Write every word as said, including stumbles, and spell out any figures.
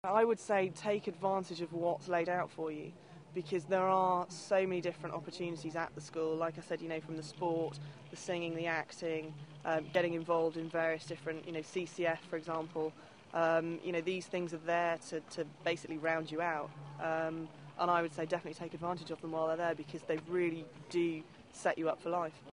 I would say take advantage of what's laid out for you, because there are so many different opportunities at the school. Like I said, you know, from the sport, the singing, the acting, um, getting involved in various different, you know, C C F, for example. Um, you know, these things are there to, to basically round you out. Um, and I would say definitely take advantage of them while they're there, because they really do set you up for life.